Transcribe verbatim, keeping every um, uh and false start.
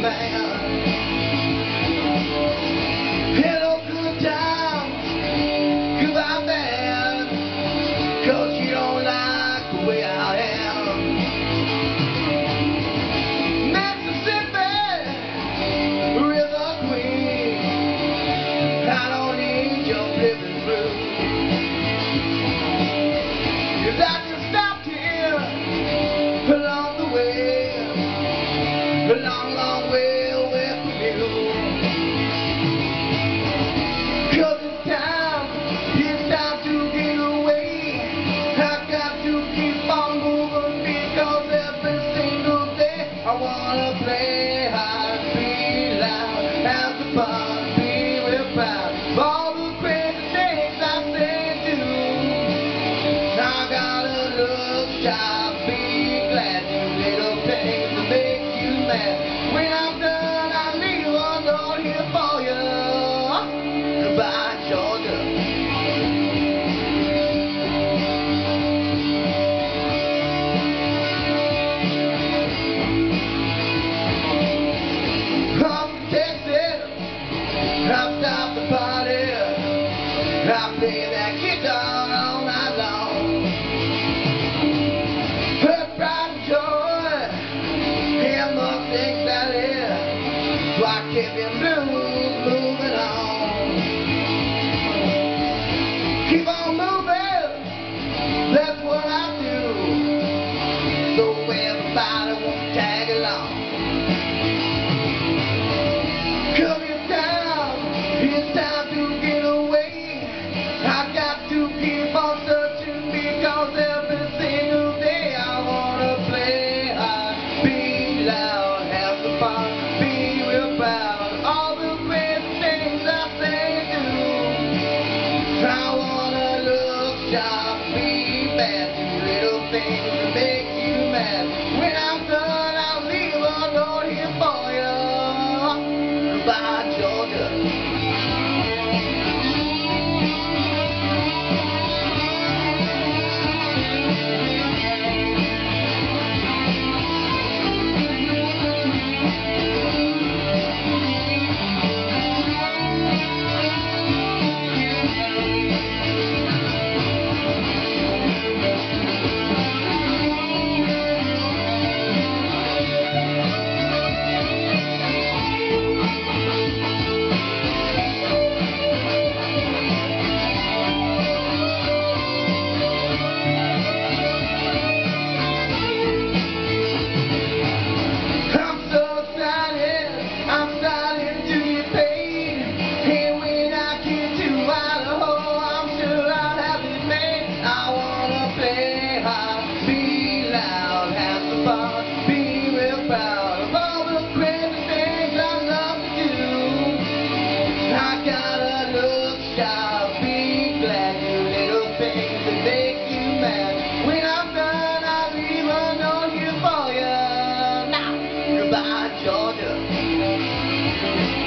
man. Hello, good times, goodbye, man, 'cause you don't like the way I am. Mississippi, River Queen, I don't need your flipping through. 'Cause I just stopped here along the way, a long, long way away from you. 'Cause it's time, it's time to get away. I got to keep on moving, because every single day I wanna play hard, be loud, have the fun, be real proud of all the crazy things I say and do. I gotta look sharp, be glad, do little things that make you mad. When I'm done, I'll leave a note here for you. Goodbye, Georgia. I'm from Texas, I've stopped the party, I play that guitar all night long. Her pride and joy, him up anxiety, so I keep him blues moving on. Keep on moving, that's what I do, so everybody won't tag along. 'Cause it's time, it's time to get away. I got to keep on searching, because every single day I wanna play hard, be loud, have some fun, be real proud of all the great things I say and do. I wanna look sharp, be bad, do little things that make you mad. When I'm done, I'll leave a note here for you. Goodbye, Georgia. Be real proud of all the crazy things I love to do. I gotta look sharp, be glad, do little things that make you mad. When I'm done, I'll leave a note here for you. Now, goodbye, Georgia.